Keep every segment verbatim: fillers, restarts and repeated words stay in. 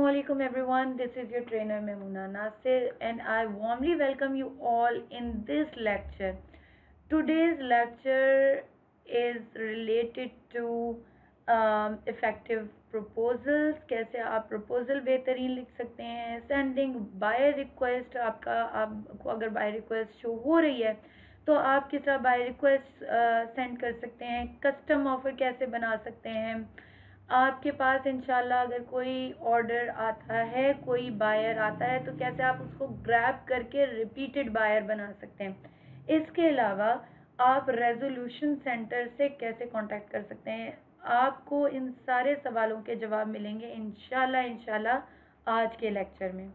Assalamualaikum everyone, this is your trainer Memuna Nasir and I warmly welcome you all in this lecture. Today's lecture is related to um, effective proposals. कैसे आप proposal बेहतरीन लिख सकते हैं, sending buyer request, आपका आपको अगर buyer request show हो रही है तो आप किस तरह buyer request send कर सकते हैं, custom offer कैसे बना सकते हैं, आपके पास इंशाल्लाह अगर कोई ऑर्डर आता है, कोई बायर आता है तो कैसे आप उसको ग्रैब करके रिपीटेड बायर बना सकते हैं। इसके अलावा आप रेजोल्यूशन सेंटर से कैसे कांटेक्ट कर सकते हैं। आपको इन सारे सवालों के जवाब मिलेंगे इंशाल्लाह इंशाल्लाह आज के लेक्चर में।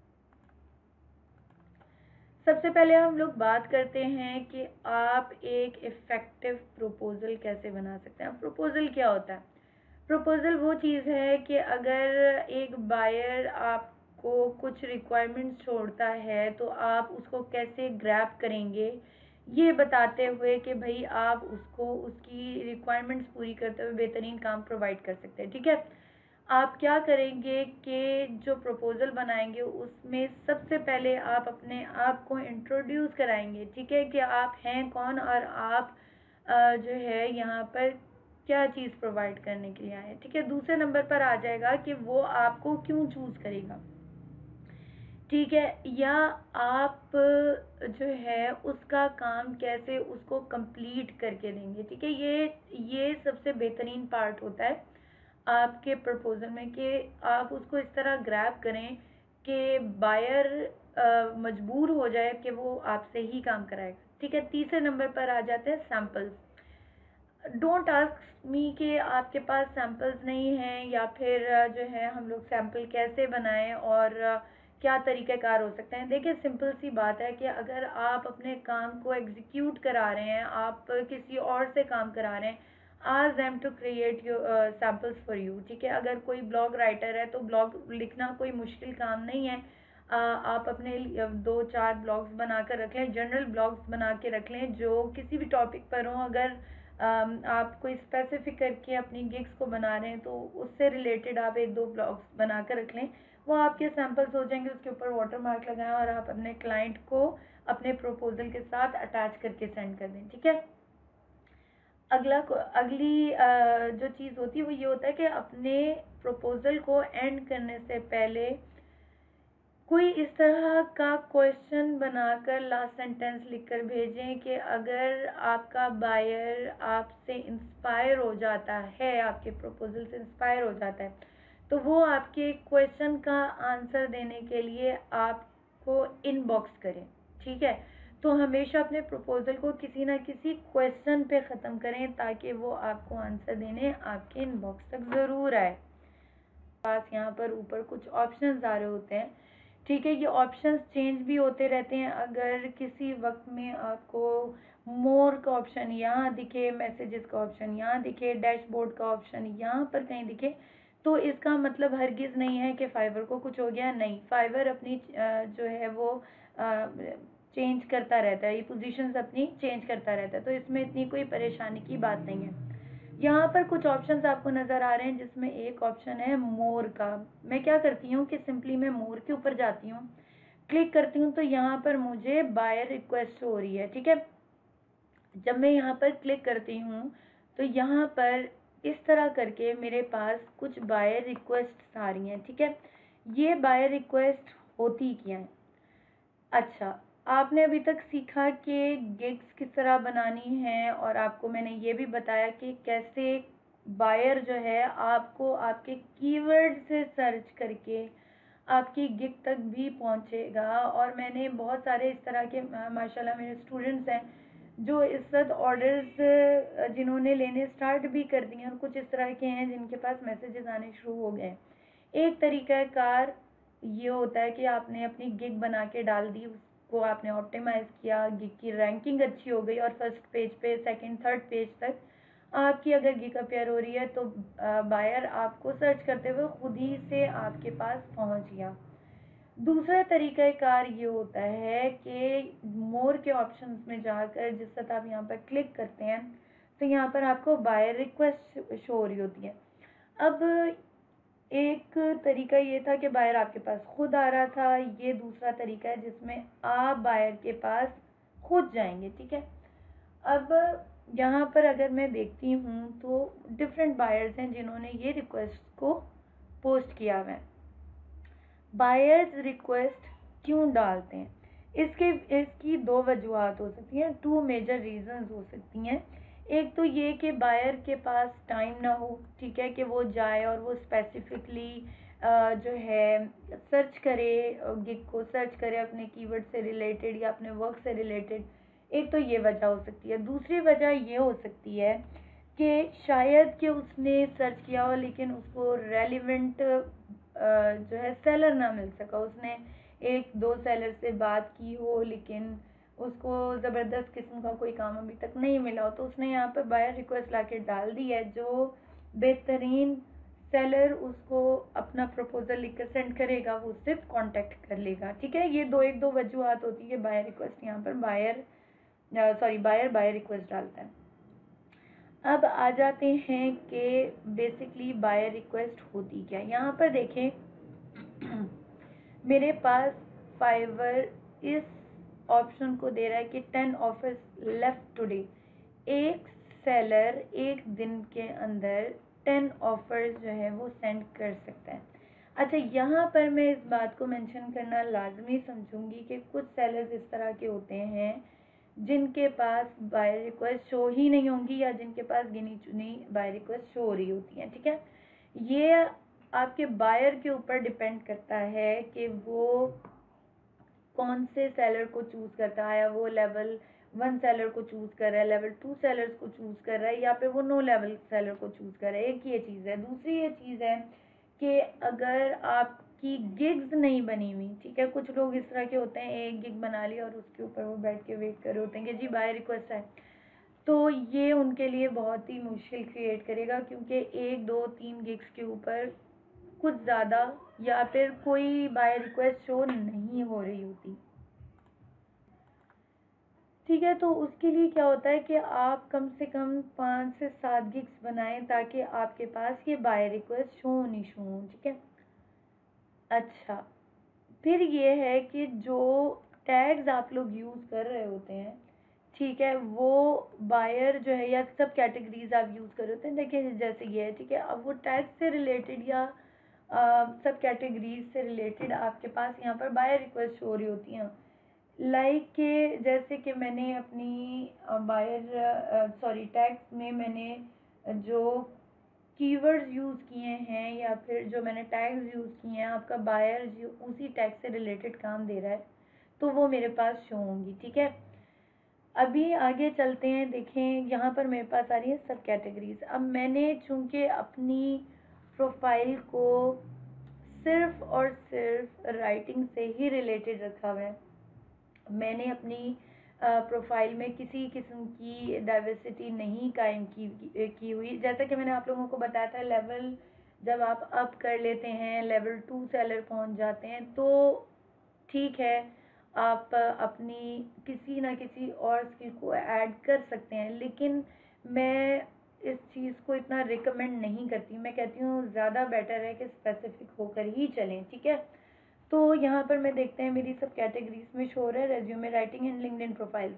सबसे पहले हम लोग बात करते हैं कि आप एक इफ़ेक्टिव प्रपोजल कैसे बना सकते हैं। प्रपोजल क्या होता है? प्रपोजल वो चीज़ है कि अगर एक बायर आपको कुछ रिक्वायरमेंट्स छोड़ता है तो आप उसको कैसे ग्रैब करेंगे, ये बताते हुए कि भाई आप उसको उसकी रिक्वायरमेंट्स पूरी करते हुए बेहतरीन काम प्रोवाइड कर सकते हैं। ठीक है, आप क्या करेंगे कि जो प्रपोजल बनाएंगे उसमें सबसे पहले आप अपने आप को इंट्रोड्यूस कराएंगे। ठीक है, कि आप हैं कौन और आप जो है यहाँ पर क्या चीज़ प्रोवाइड करने के लिए आए हैं। ठीक है, दूसरे नंबर पर आ जाएगा कि वो आपको क्यों चूज़ करेगा। ठीक है, या आप जो है उसका काम कैसे उसको कंप्लीट करके देंगे। ठीक है, ये ये सबसे बेहतरीन पार्ट होता है आपके प्रपोजल में कि आप उसको इस तरह ग्रैब करें कि बायर मजबूर हो जाए कि वो आपसे ही काम कराएगा। ठीक है, तीसरे नंबर पर आ जाते हैं सैम्पल्स। डोंट आस्क मी कि आपके पास सैम्पल्स नहीं हैं या फिर जो है हम लोग सैम्पल कैसे बनाएं और क्या तरीक़ेकार हो सकते हैं। देखिए, सिंपल सी बात है कि अगर आप अपने काम को एग्जीक्यूट करा रहे हैं, आप किसी और से काम करा रहे हैं, ask them to create your samples for you. ठीक है, अगर कोई ब्लॉग राइटर है तो ब्लॉग लिखना कोई मुश्किल काम नहीं है। आ, आप अपने दो चार ब्लॉग्स बना कर रख लें, जनरल ब्लॉग्स बना के रख लें जो किसी भी टॉपिक पर हों। अगर Um, आप कोई स्पेसिफिक करके अपनी गिग्स को बना रहे हैं तो उससे रिलेटेड आप एक दो ब्लॉग्स बना कर रख लें, वो आपके सैम्पल्स हो जाएंगे। उसके ऊपर वाटर मार्क लगाएं और आप अपने क्लाइंट को अपने प्रपोजल के साथ अटैच करके सेंड कर दें। ठीक है, अगला अगली जो चीज़ होती है वो ये होता है कि अपने प्रपोजल को एंड करने से पहले कोई इस तरह का क्वेश्चन बनाकर लास्ट सेंटेंस लिखकर भेजें कि अगर आपका बायर आपसे इंस्पायर हो जाता है, आपके प्रपोजल से इंस्पायर हो जाता है, तो वो आपके क्वेश्चन का आंसर देने के लिए आपको इनबॉक्स करें। ठीक है, तो हमेशा अपने प्रपोजल को किसी ना किसी क्वेश्चन पे ख़त्म करें ताकि वो आपको आंसर देने आपके इनबॉक्स तक ज़रूर आए। पास यहाँ पर ऊपर कुछ ऑप्शंस आ रहे होते हैं। ठीक है, ये ऑप्शंस चेंज भी होते रहते हैं। अगर किसी वक्त में आपको मोर का ऑप्शन यहाँ दिखे, मैसेजेस का ऑप्शन यहाँ दिखे, डैशबोर्ड का ऑप्शन यहाँ पर कहीं दिखे, तो इसका मतलब हरगिज़ नहीं है कि फाइवर को कुछ हो गया। नहीं, फाइवर अपनी जो है वो चेंज करता रहता है, ये पोजीशंस अपनी चेंज करता रहता है, तो इसमें इतनी कोई परेशानी की बात नहीं है। यहाँ पर कुछ ऑप्शंस आपको नज़र आ रहे हैं जिसमें एक ऑप्शन है मोर का। मैं क्या करती हूँ कि सिंपली मैं मोर के ऊपर जाती हूँ, क्लिक करती हूँ तो यहाँ पर मुझे बायर रिक्वेस्ट हो रही है। ठीक है, जब मैं यहाँ पर क्लिक करती हूँ तो यहाँ पर इस तरह करके मेरे पास कुछ बायर रिक्वेस्ट आ रही हैं। ठीक है, ये बायर रिक्वेस्ट होती क्या है? अच्छा, आपने अभी तक सीखा कि गिग्स किस तरह बनानी है और आपको मैंने ये भी बताया कि कैसे बायर जो है आपको आपके कीवर्ड से सर्च करके आपकी गिग तक भी पहुंचेगा। और मैंने बहुत सारे इस तरह के माशाल्लाह मेरे स्टूडेंट्स हैं जो इस वक्त ऑर्डर्स जिन्होंने लेने स्टार्ट भी कर दिए और कुछ इस तरह के हैं जिनके पास मैसेजेस आने शुरू हो गए। एक तरीक़ाकार ये होता है कि आपने अपनी गिग बना के डाल दी, को आपने ऑप्टिमाइज़ किया, गिग की रैंकिंग अच्छी हो गई और फर्स्ट पेज पे, सेकंड, थर्ड पेज तक आपकी अगर गिग अपीयर हो रही है तो बायर आपको सर्च करते हुए खुद ही से आपके पास पहुंच गया। दूसरा तरीक़ाकार ये होता है कि मोर के ऑप्शंस में जाकर जिस वक्त आप यहाँ पर क्लिक करते हैं तो यहाँ पर आपको बायर रिक्वेस्ट शो हो रही होती है। अब एक तरीका ये था कि बायर आपके पास खुद आ रहा था, ये दूसरा तरीका है जिसमें आप बायर के पास खुद जाएंगे, ठीक है। अब यहाँ पर अगर मैं देखती हूँ तो डिफरेंट बायर्स हैं जिन्होंने ये रिक्वेस्ट को पोस्ट किया हुआ है। बायर्स रिक्वेस्ट क्यों डालते हैं, इसके इसकी दो वजूहत हो सकती हैं, टू मेजर रीजंस हो सकती हैं। एक तो ये कि बायर के पास टाइम ना हो, ठीक है, कि वो जाए और वो स्पेसिफिकली जो है सर्च करे, गिग को सर्च करे अपने कीवर्ड से रिलेटेड या अपने वर्क से रिलेटेड। एक तो ये वजह हो सकती है। दूसरी वजह ये हो सकती है कि शायद कि उसने सर्च किया हो लेकिन उसको रेलिवेंट जो है सेलर ना मिल सका, उसने एक दो सेलर से बात की हो लेकिन उसको ज़बरदस्त किस्म का कोई काम अभी तक नहीं मिला हो, तो उसने यहाँ पर बायर रिक्वेस्ट ला के डाल दी है। जो बेहतरीन सेलर उसको अपना प्रपोजल लिख कर सेंड करेगा वो उससे कांटेक्ट कर लेगा, ठीक है। ये दो एक दो वजूहत होती है बायर रिक्वेस्ट, यहाँ पर buyer sorry buyer buyer request डालता है। अब आ जाते हैं कि बेसिकली बायर रिक्वेस्ट होती क्या है। यहाँ पर देखें मेरे पास फाइवर इस ऑप्शन को दे रहा है कि टेन ऑफर्स लेफ्ट टुडे। एक सेलर एक दिन के अंदर टेन ऑफर्स जो है वो सेंड कर सकता है। अच्छा, यहाँ पर मैं इस बात को मेंशन करना लाजमी समझूंगी कि कुछ सेलर्स इस तरह के होते हैं जिनके पास बायर रिक्वेस्ट शो ही नहीं होंगी या जिनके पास गिनी चुनी बायर रिक्वेस्ट शो हो रही होती हैं, ठीक है। ये आपके बायर के ऊपर डिपेंड करता है कि वो कौन से सेलर को चूज़ करता है, वो लेवल वन सेलर को चूज़ कर रहा है, लेवल टू सेलर्स को चूज़ कर रहा है, या फिर वो नो लेवल सेलर को चूज़ कर रहा है। एक ये चीज़ है। दूसरी ये चीज़ है कि अगर आपकी गिग्स नहीं बनी हुई, ठीक है, कुछ लोग इस तरह के होते हैं एक गिग बना लिया और उसके ऊपर वो बैठ के वेट कर रहे होते हैं कि जी बाय रिक्वेस्ट है, तो ये उनके लिए बहुत ही मुश्किल क्रिएट करेगा क्योंकि एक दो तीन गिग्स के ऊपर कुछ ज़्यादा या फिर कोई बाय रिक्वेस्ट शो नहीं हो रही होती, ठीक है। तो उसके लिए क्या होता है कि आप कम से कम पाँच से सात गिग्स बनाएं ताकि आपके पास ये बाय रिक्वेस्ट शो नहीं शो हो, ठीक है। अच्छा, फिर ये है कि जो टैग्स आप लोग यूज़ कर रहे होते हैं, ठीक है, वो बायर जो है या सब कैटेगरीज आप यूज़ कर रहे होते हैं, देखिए जैसे ये है, ठीक है। अब वो टैग से रिलेटेड या आ, सब कैटेगरीज से रिलेटेड आपके पास यहाँ पर बायर रिक्वेस्ट हो रही होती हैं। लाइक के जैसे कि मैंने अपनी बायर सॉरी टैग्स में मैंने जो कीवर्ड्स यूज़ किए हैं या फिर जो मैंने टैग्स यूज़ किए हैं, आपका बायर जो उसी टैग से रिलेटेड काम दे रहा है तो वो मेरे पास शो होंगी, ठीक है। अभी आगे चलते हैं। देखें यहाँ पर मेरे पास आ रही है सब कैटेगरीज। अब मैंने चूँकि अपनी प्रोफाइल को सिर्फ और सिर्फ राइटिंग से ही रिलेटेड रखा हुआ है, मैंने अपनी प्रोफाइल में किसी किस्म की डाइवर्सिटी नहीं कायम की की हुई। जैसा कि मैंने आप लोगों को बताया था, लेवल जब आप अप कर लेते हैं, लेवल टू सेलर पहुंच जाते हैं, तो ठीक है आप अपनी किसी ना किसी और स्किल को ऐड कर सकते हैं, लेकिन मैं इस चीज़ को इतना रिकमेंड नहीं करती। मैं कहती हूँ ज़्यादा बेटर है कि स्पेसिफिक होकर ही चलें, ठीक है। तो यहाँ पर मैं देखते हैं मेरी सब कैटेगरीज में शो हो रहा है resume writing and LinkedIn profile.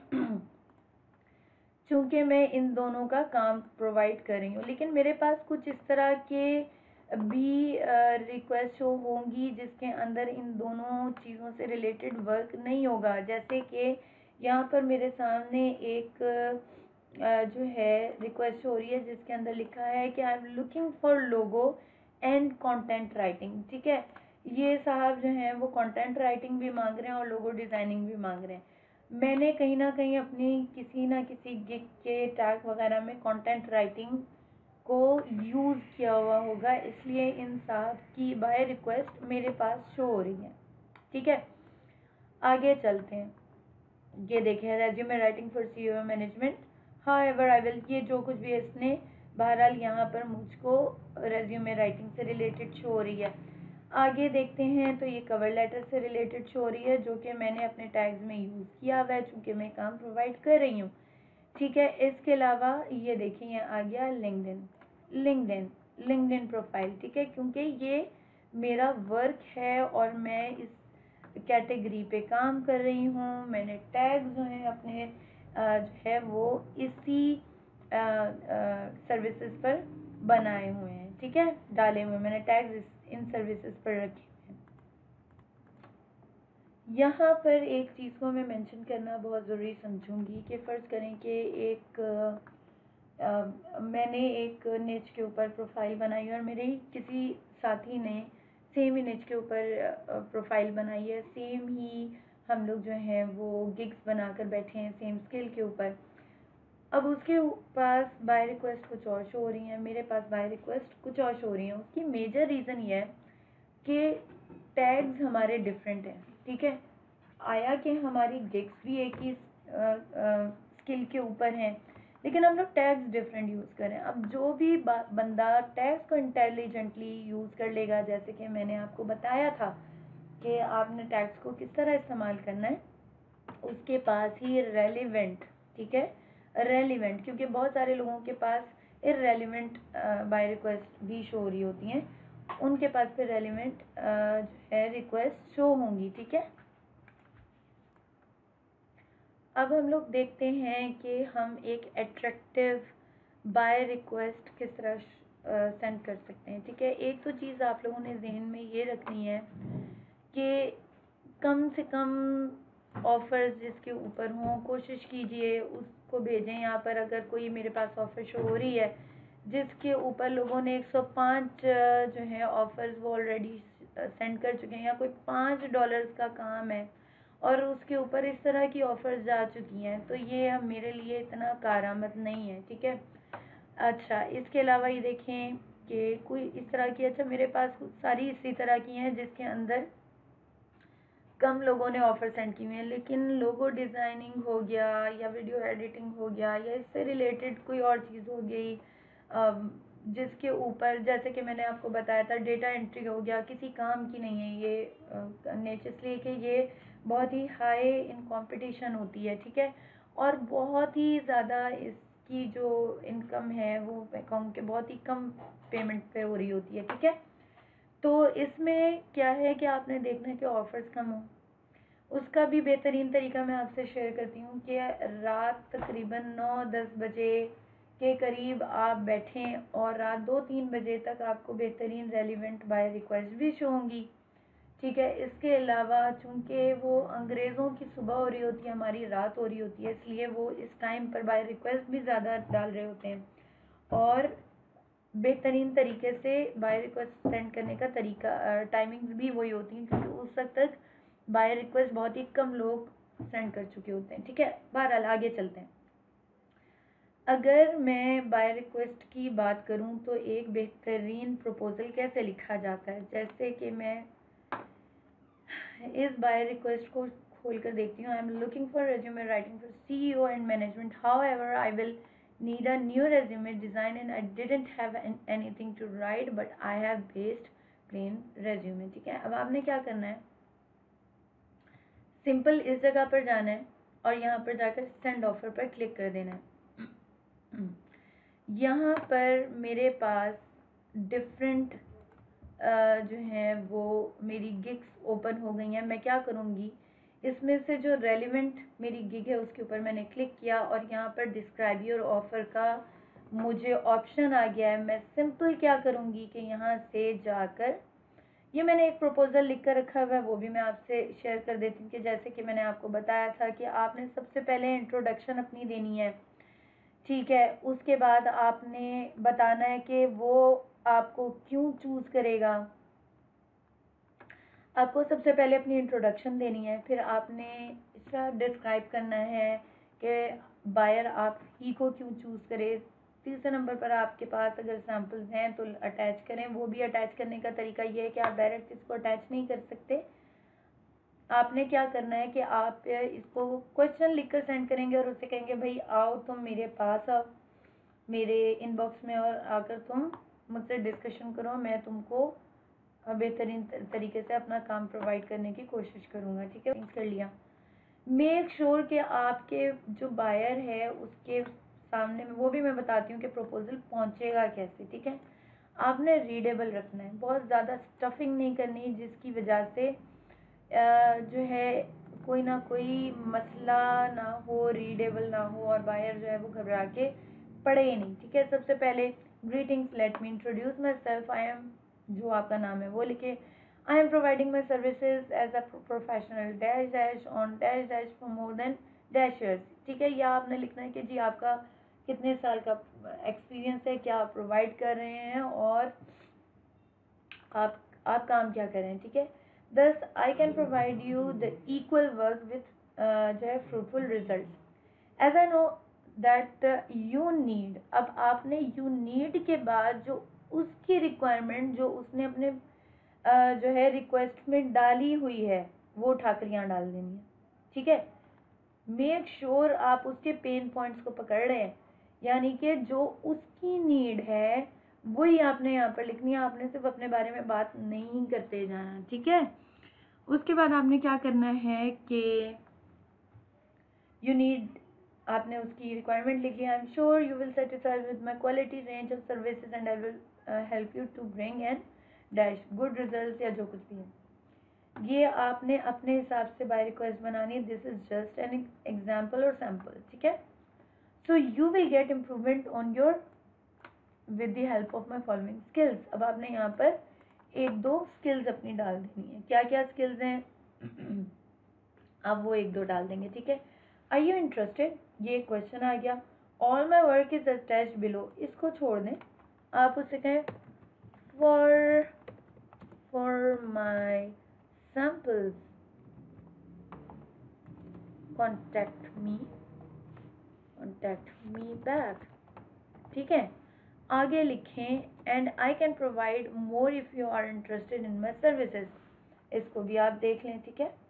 चूँकि मैं इन दोनों का काम प्रोवाइड कर रही हूँ, लेकिन मेरे पास कुछ इस तरह के भी रिक्वेस्ट शो होंगी जिसके अंदर इन दोनों चीज़ों से रिलेटेड वर्क नहीं होगा। जैसे कि यहाँ पर मेरे सामने एक जो है रिक्वेस्ट हो रही है जिसके अंदर लिखा है कि I am looking for logo and content writing, ठीक है। ये साहब जो हैं वो कंटेंट राइटिंग भी मांग रहे हैं और लोगो डिज़ाइनिंग भी मांग रहे हैं। मैंने कहीं ना कहीं अपनी किसी ना किसी गिग के टैग वगैरह में कंटेंट राइटिंग को यूज़ किया हुआ होगा, इसलिए इन साहब की बाय रिक्वेस्ट मेरे पास शो हो रही है, ठीक है। आगे चलते हैं। ये देखें resume writing for CEO management, हाँ एवर आई विल, ये जो कुछ भी इसने बहरहाल यहाँ पर मुझको रेज्यूमे राइटिंग से रिलेटेड शो हो रही है। आगे देखते हैं तो ये कवर लेटर से रिलेटेड शो हो रही है जो कि मैंने अपने टैग्स में यूज़ किया हुआ है चूँकि मैं काम प्रोवाइड कर रही हूँ, ठीक है। इसके अलावा ये देखिए आ गया लिंक्डइन। लिंक्डइन लिंक्डइन प्रोफाइल, ठीक है, क्योंकि ये मेरा वर्क है और मैं इस कैटेगरी पे काम कर रही हूँ। मैंने टैग जो हैं अपने जो है वो इसी सर्विसेज पर बनाए हुए हैं, ठीक है, डाले हुए मैंने टैग्स इन सर्विसेज पर रखे हुए हैं। यहाँ पर एक चीज़ को मैं मेंशन करना बहुत ज़रूरी समझूंगी कि फ़र्ज़ करें कि एक आ, मैंने एक निच के ऊपर प्रोफाइल बनाई और मेरे ही किसी साथी ने सेम ही निच के ऊपर प्रोफाइल बनाई है, सेम ही हम लोग जो हैं वो गिग्स बनाकर बैठे हैं सेम स्किल के ऊपर। अब उसके पास बाय रिक्वेस्ट कुछ और शो हो रही हैं, मेरे पास बाय रिक्वेस्ट कुछ और शो हो रही हैं। उसकी मेजर रीज़न ये है कि टैग्स हमारे डिफरेंट हैं, ठीक है। आया कि हमारी गिग्स भी एक ही स्किल के ऊपर हैं, लेकिन हम लोग टैग्स डिफरेंट यूज़ करें। अब जो भी बंदा टैग्स को इंटेलिजेंटली यूज़ कर लेगा, जैसे कि मैंने आपको बताया था कि आपने टैग्स को किस तरह इस्तेमाल करना है, उसके पास ही रेलिवेंट, ठीक है, रेलिवेंट, क्योंकि बहुत सारे लोगों के पास इररेलिवेंट बाय रिक्वेस्ट भी शो हो रही होती हैं, उनके पास फिर रेलिवेंट जो है रिक्वेस्ट शो होंगी, ठीक है। अब हम लोग देखते हैं कि हम एक अट्रैक्टिव बाय रिक्वेस्ट किस तरह सेंड कर सकते हैं, ठीक है। एक तो चीज़ आप लोगों ने जहन में ये रखनी है कि कम से कम ऑफ़र्स जिसके ऊपर हों, कोशिश कीजिए उसको भेजें। यहाँ पर अगर कोई मेरे पास ऑफ़र शो हो रही है जिसके ऊपर लोगों ने एक सौ पाँच जो है ऑफ़र्स वो ऑलरेडी सेंड कर चुके हैं, या कोई पाँच डॉलर्स का काम है और उसके ऊपर इस तरह की ऑफ़र्स जा चुकी हैं, तो ये मेरे लिए इतना कारआमद नहीं है, ठीक है। अच्छा, इसके अलावा ये देखें कि कोई इस तरह की, अच्छा मेरे पास सारी इसी तरह की हैं जिसके अंदर कम लोगों ने ऑफ़र सेंड की हुई हैं, लेकिन लोगो डिज़ाइनिंग हो गया या वीडियो एडिटिंग हो गया या इससे रिलेटेड कोई और चीज़ हो गई जिसके ऊपर, जैसे कि मैंने आपको बताया था डेटा एंट्री हो गया, किसी काम की नहीं है ये नेचर, इसलिए कि ये बहुत ही हाई इन कंपटीशन होती है, ठीक है, और बहुत ही ज़्यादा इसकी जो इनकम है वो मैं कहूँ कि बहुत ही कम पेमेंट पे हो रही होती है, ठीक है। तो इसमें क्या है कि आपने देखना है कि ऑफ़र्स कम हो। उसका भी बेहतरीन तरीका मैं आपसे शेयर करती हूँ कि रात तकरीबन नौ दस बजे के करीब आप बैठें और रात दो तीन बजे तक आपको बेहतरीन रेलिवेंट बाय रिक्वेस्ट भी शो होंगी, ठीक है। इसके अलावा चूँकि वो अंग्रेज़ों की सुबह हो रही होती है, हमारी रात हो रही होती है, इसलिए वो इस टाइम पर बाय रिक्वेस्ट भी ज़्यादा डाल रहे होते हैं और बेहतरीन तरीके से बाय रिक्वेस्ट सेंड करने का तरीका टाइमिंग्स भी वही होती हैं, क्योंकि उस वक्त तक बाय रिक्वेस्ट बहुत ही कम लोग सेंड कर चुके होते हैं, ठीक है। बहरहाल आगे चलते हैं। अगर मैं बाय रिक्वेस्ट की बात करूं तो एक बेहतरीन प्रपोजल कैसे लिखा जाता है, जैसे कि मैं इस बाय रिक्वेस्ट को खोल कर देखती हूँ। I am looking for resume writing for CEO and management, however I will need a new resume design and I didn't have an, anything to write but I have based plain resume, ठीक है। अब आपने क्या करना है, simple इस जगह पर जाना है और यहाँ पर जाकर सेंड ऑफर पर क्लिक कर देना है। यहाँ पर मेरे पास डिफरेंट जो है वो मेरी गिग्स ओपन हो गई हैं। मैं क्या करूँगी, इसमें से जो रेलिवेंट मेरी गिग है उसके ऊपर मैंने क्लिक किया और यहाँ पर डिस्क्राइब योर ऑफ़र का मुझे ऑप्शन आ गया है। मैं सिंपल क्या करूँगी कि यहाँ से जाकर ये मैंने एक प्रपोज़ल लिख कर रखा हुआ है, वो भी मैं आपसे शेयर कर देती हूँ कि जैसे कि मैंने आपको बताया था कि आपने सबसे पहले इंट्रोडक्शन अपनी देनी है, ठीक है। उसके बाद आपने बताना है कि वो आपको क्यों चूज़ करेगा। आपको सबसे पहले अपनी इंट्रोडक्शन देनी है, फिर आपने इसका डिस्क्राइब करना है कि बायर आप ही को क्यों चूज़ करे। तीसरे नंबर पर आपके पास अगर सैम्पल्स हैं तो अटैच करें। वो भी अटैच करने का तरीका ये है कि आप डायरेक्ट इसको अटैच नहीं कर सकते। आपने क्या करना है कि आप इसको क्वेश्चन लिखकर सेंड करेंगे और उससे कहेंगे भाई आओ तुम मेरे पास आओ, मेरे इनबॉक्स में, और आकर तुम मुझसे डिस्कशन करो, मैं तुमको बेहतरीन तरीके से अपना काम प्रोवाइड करने की कोशिश करूँगा, ठीक है। कर लिया, मेक श्योर कि आपके जो बायर है उसके सामने में, वो भी मैं बताती हूँ कि प्रपोजल पहुँचेगा कैसे, ठीक है। आपने रीडेबल रखना है, बहुत ज़्यादा स्टफिंग नहीं करनी जिसकी वजह से अ, जो है कोई ना कोई मसला ना हो, रीडेबल ना हो और बायर जो है वो घबरा के पढ़े ही नहीं। ठीक है, सबसे पहले greetings, let me introduce myself, I am, जो आपका नाम है वो लिखे। I am providing my services as a professional dash dash on dash dash for more than dash years. ठीक है, या आपने लिखना है कि जी आपका कितने साल का एक्सपीरियंस है, क्या आप प्रोवाइड कर रहे हैं और आप आप काम क्या कर रहे हैं। ठीक है, दस I can provide you the equal work with जो है fruitful result as I know that you need. अब आपने यू नीड के बाद जो उसकी रिक्वायरमेंट जो उसने अपने uh, जो है रिक्वेस्ट में डाली हुई है वो ठाकरियाँ डाल देनी है। ठीक है, मेक श्योर sure आप उसके पेन पॉइंट्स को पकड़ रहे हैं, यानी कि जो उसकी नीड है वही आपने यहाँ पर लिखनी है। आपने सिर्फ अपने बारे में बात नहीं करते जाना। ठीक है, उसके बाद आपने क्या करना है कि यू नीड, आपने उसकी रिक्वायरमेंट लिखी है। I am sure you will satisfy with my quality range of services and I will help you to bring and dash good result, या जो कुछ भी है ये आपने अपने हिसाब से बाय रिक्वेस्ट बनानी है। This is just an example और सैम्पल। ठीक है, so you will get improvement on your with the help of my following skills. अब आपने यहाँ पर एक दो स्किल्स अपनी डाल देनी है। क्या क्या स्किल्स हैं अब वो एक दो डाल देंगे। ठीक है, आर यू इंटरेस्टेड, ये क्वेश्चन आ गया। All my work is attached below, इसको छोड़ दें, आप उससे कहें for for my samples contact me contact me back. ठीक है, आगे लिखें and I can provide more if you are interested in my services, इसको भी आप देख लें। ठीक है,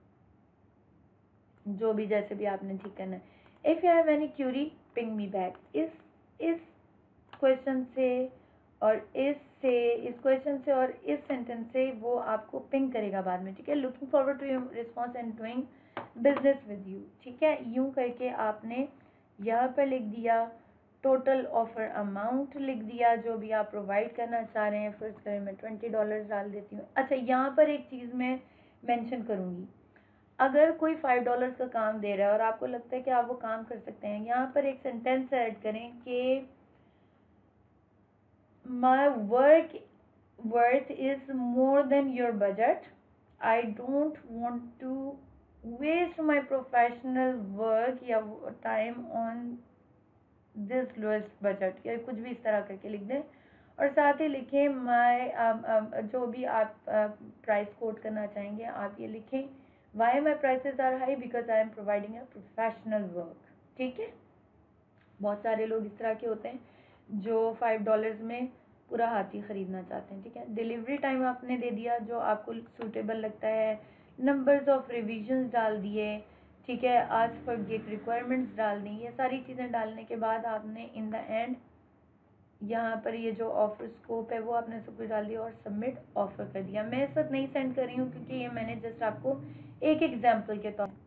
जो भी जैसे भी आपने ठीक करना है। If you have any query ping me back, इस इस क्वेश्चन से और इस से इस क्वेश्चन से और इस सेंटेंस से वो आपको पिंग करेगा बाद में। ठीक है, looking forward to your response and doing business with you. ठीक है, यूं करके आपने यहाँ पर लिख दिया टोटल ऑफर अमाउंट, लिख दिया जो भी आप प्रोवाइड करना चाह रहे हैं। फर्स्ट करें मैं ट्वेंटी डॉलर डाल देती हूँ। अच्छा, यहाँ पर एक चीज़ मैं मेंशन करूँगी, अगर कोई फाइव डॉलर्स का काम दे रहा है और आपको लगता है कि आप वो काम कर सकते हैं, यहाँ पर एक सेंटेंस ऐड करें कि my work worth is more than your budget, I don't want to waste my professional work या time on this lowest budget, या कुछ भी इस तरह करके लिख दें। और साथ ही लिखें माई जो भी आप प्राइस कोट करना चाहेंगे आप ये लिखें, why my prices are high because I am providing a professional work. ठीक है, बहुत सारे लोग इस तरह के होते हैं जो फाइव डॉलर्स में पूरा हाथी ख़रीदना चाहते हैं। ठीक है, डिलीवरी टाइम आपने दे दिया जो आपको सूटेबल लगता है, नंबर्स ऑफ रिविजन्स डाल दिए। ठीक है, आज फॉर गेट रिक्वायरमेंट्स डाल दी। ये सारी चीज़ें डालने के बाद आपने इन द एंड यहाँ पर ये जो ऑफर स्कोप है वो आपने सब कुछ डाल दिया और सबमिट ऑफर कर दिया। मैं इस वक्त नहीं सेंड कर रही हूँ क्योंकि ये मैंने जस्ट आपको एक एग्जाम्पल के तौर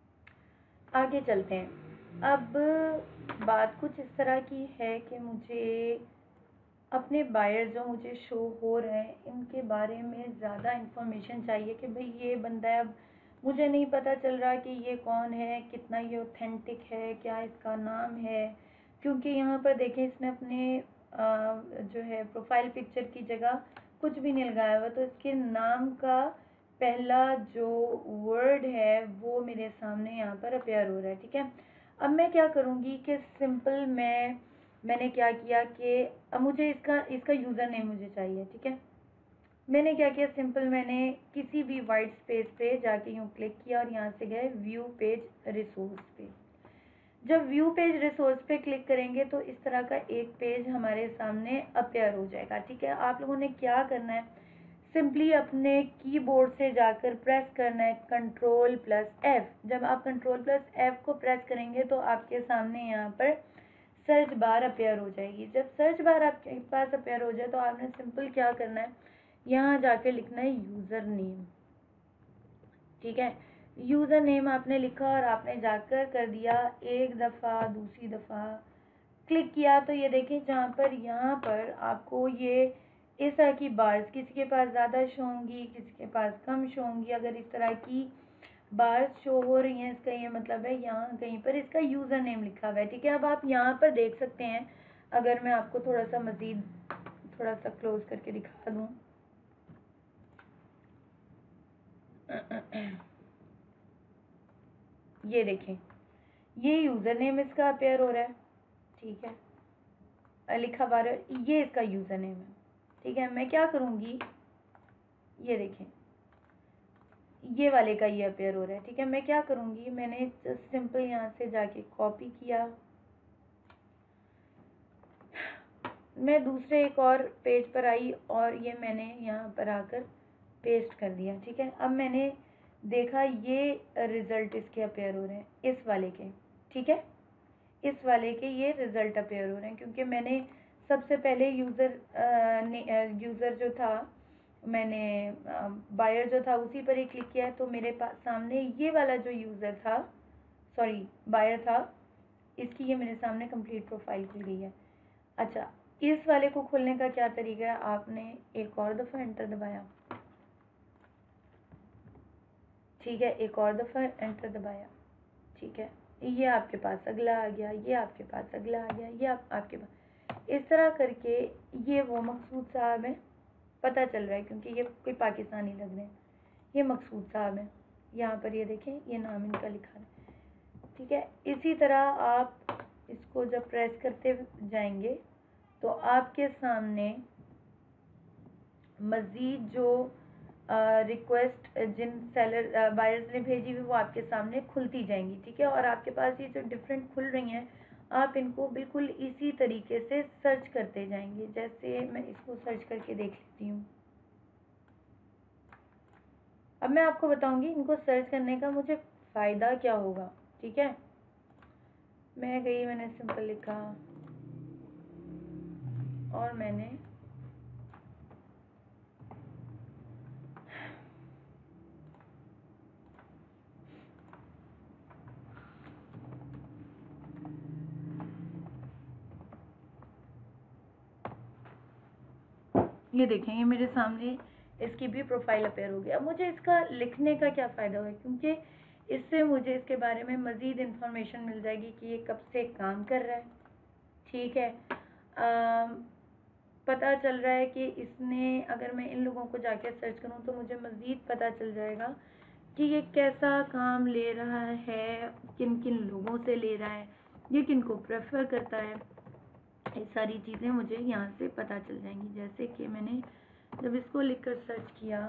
आगे चलते हैं। अब बात कुछ इस तरह की है कि मुझे अपने बायर जो मुझे शो हो रहे हैं इनके बारे में ज़्यादा इंफॉर्मेशन चाहिए कि भाई ये बंदा है, अब मुझे नहीं पता चल रहा कि ये कौन है, कितना ये ऑथेंटिक है, क्या इसका नाम है। क्योंकि यहाँ पर देखें इसने अपने आ, जो है प्रोफाइल पिक्चर की जगह कुछ भी नहीं लगाया हुआ, तो इसके नाम का पहला जो वर्ड है वो मेरे सामने यहाँ पर अपेयर हो रहा है। ठीक है, अब मैं क्या करूँगी कि सिंपल मैं मैंने क्या किया कि अब मुझे इसका इसका यूज़र नेम मुझे चाहिए। ठीक है, मैंने क्या किया, सिंपल मैंने किसी भी वाइट स्पेस पे जाके यूँ क्लिक किया और यहाँ से गए व्यू पेज रिसोर्स पे। जब व्यू पेज रिसोर्स पे क्लिक करेंगे तो इस तरह का एक पेज हमारे सामने अपेयर हो जाएगा। ठीक है, आप लोगों ने क्या करना है, सिंपली अपने कीबोर्ड से जाकर प्रेस करना है कंट्रोल प्लस एफ। जब आप कंट्रोल प्लस एफ को प्रेस करेंगे तो आपके सामने यहाँ पर सर्च बार अपेयर हो जाएगी। जब सर्च बार आपके पास अपेयर हो जाए तो आपने सिंपल क्या करना है, यहाँ जाके लिखना है यूज़र नेम। ठीक है, यूज़र नेम आपने लिखा और आपने जाकर कर दिया एक दफ़ा, दूसरी दफ़ा, क्लिक किया तो ये देखें जहाँ पर यहाँ पर आपको ये इस तरह की बार्स, किसी के पास ज़्यादा शो होंगी, किसी के पास कम शो होंगी। अगर इस तरह की बार्स शो हो रही हैं, इसका ये मतलब है यहाँ कहीं पर इसका यूज़र नेम लिखा हुआ है, ठीक है। अब आप यहाँ पर देख सकते हैं, अगर मैं आपको थोड़ा सा मज़ीद थोड़ा सा क्लोज करके दिखा दूँ, ये देखें, ये यूज़र नेम इसका अपेयर हो रहा है, ठीक है, लिखा हुआ है, ये इसका यूज़र नेम है, ठीक है। मैं क्या करूँगी, ये देखें, ये वाले का ये अपेयर हो रहा है, ठीक है। मैं क्या करूँगी, मैंने जस्ट सिंपल यहाँ से जाके कॉपी किया, मैं दूसरे एक और पेज पर आई और ये मैंने यहाँ पर आकर पेस्ट कर दिया, ठीक है। अब मैंने देखा ये रिज़ल्ट इसके अपेयर हो रहे हैं, इस वाले के, ठीक है, इस वाले के ये रिज़ल्ट अपेयर हो रहे हैं, क्योंकि मैंने सबसे पहले यूज़र यूज़र जो था, मैंने बायर जो था उसी पर ही क्लिक किया, तो मेरे पास सामने ये वाला जो यूज़र था, सॉरी बायर था, इसकी ये मेरे सामने कंप्लीट प्रोफाइल खुल गई है। अच्छा, इस वाले को खोलने का क्या तरीका है, आपने एक और दफ़ा एंटर दबाया, ठीक है, एक और दफ़ा एंटर दबाया, ठीक है, ये आपके पास अगला आ गया, ये आपके पास अगला आ गया, ये आप, आपके पास, इस तरह करके ये वो मकसूद साहब हैं, पता चल रहा है क्योंकि ये कोई पाकिस्तानी लग रहे हैं, ये मकसूद साहब हैं, यहाँ पर ये देखें, ये नाम इनका लिखा है, ठीक है। इसी तरह आप इसको जब प्रेस करते जाएंगे तो आपके सामने मज़ीद जो रिक्वेस्ट जिन सेलर बायर्स ने भेजी हुई वो आपके सामने खुलती जाएंगी, ठीक है। और आपके पास ये जो डिफरेंट खुल रही हैं, आप इनको बिल्कुल इसी तरीके से सर्च करते जाएंगे। जैसे मैं इसको सर्च करके देख लेती हूँ। अब मैं आपको बताऊंगी इनको सर्च करने का मुझे फ़ायदा क्या होगा, ठीक है। मैं गई, मैंने सिंपल लिखा और मैंने ये देखें, ये मेरे सामने इसकी भी प्रोफाइल अपेयर हो गया। मुझे इसका लिखने का क्या फ़ायदा हुआ, क्योंकि इससे मुझे इसके बारे में मज़ीद इन्फॉर्मेशन मिल जाएगी कि ये कब से काम कर रहा है, ठीक है। आ, पता चल रहा है कि इसने, अगर मैं इन लोगों को जाके सर्च करूं तो मुझे मज़ीद पता चल जाएगा कि ये कैसा काम ले रहा है, किन किन लोगों से ले रहा है, ये किन को प्रेफर करता है, ये सारी चीज़ें मुझे यहाँ से पता चल जाएंगी। जैसे कि मैंने जब इसको लिखकर सर्च किया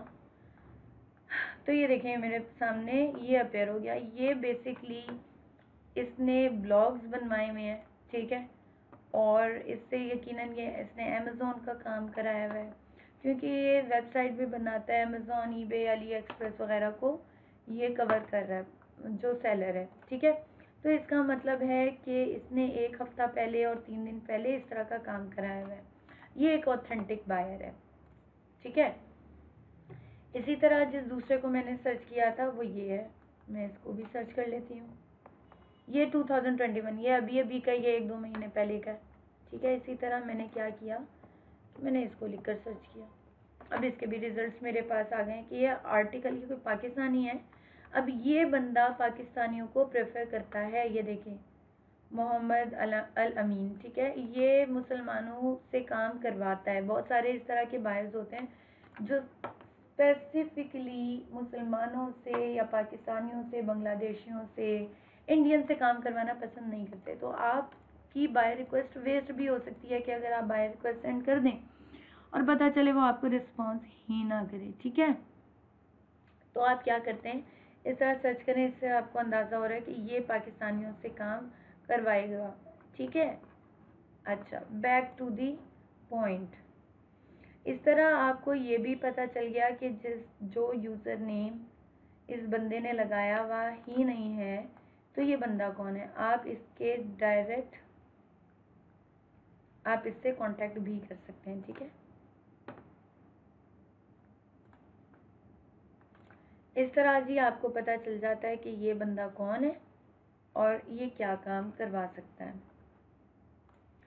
तो ये देखें मेरे सामने ये अपेयर हो गया। ये बेसिकली इसने ब्लॉग्स बनवाए हुए हैं, ठीक है, और इससे यकीनन ये इसने अमेज़ोन का काम कराया हुआ है, क्योंकि ये वेबसाइट भी बनाता है, अमेज़ोन, ईबे, अली एक्सप्रेस वगैरह को ये कवर कर रहा है जो सेलर है, ठीक है। तो इसका मतलब है कि इसने एक हफ़्ता पहले और तीन दिन पहले इस तरह का काम कराया हुआ है। ये एक ऑथेंटिक बायर है, ठीक है। इसी तरह जिस दूसरे को मैंने सर्च किया था वो ये है, मैं इसको भी सर्च कर लेती हूँ। ये टू थाउजेंड ट्वेंटी वन, ये अभी अभी का, ये एक दो महीने पहले का है, ठीक है। इसी तरह मैंने क्या किया, मैंने इसको लिखकर सर्च किया, अब इसके भी रिजल्ट्स मेरे पास आ गए कि ये आर्टिकल, ये कोई पाकिस्तानी है। अब ये बंदा पाकिस्तानियों को प्रेफर करता है, ये देखें, मोहम्मद अल अमीन, ठीक है, ये मुसलमानों से काम करवाता है। बहुत सारे इस तरह के बायर्स होते हैं जो स्पेसिफिकली मुसलमानों से या पाकिस्तानियों से, बांग्लादेशियों से, इंडियन से काम करवाना पसंद नहीं करते। तो आपकी बायर रिक्वेस्ट वेस्ट भी हो सकती है कि अगर आप बायर रिक्वेस्ट सेंड कर दें और पता चले वो आपको रिस्पॉन्स ही ना करे, ठीक है। तो आप क्या करते हैं, इस तरह सर्च करें, इससे आपको अंदाज़ा हो रहा है कि ये पाकिस्तानियों से काम करवाएगा, ठीक है। अच्छा, बैक टू दी पॉइंट। इस तरह आपको ये भी पता चल गया कि जिस जो यूज़र नेम इस बंदे ने लगाया हुआ ही नहीं है, तो ये बंदा कौन है। आप इसके डायरेक्ट आप इससे कांटेक्ट भी कर सकते हैं, ठीक है। इस तरह जी आपको पता चल जाता है कि ये बंदा कौन है और ये क्या काम करवा सकता है।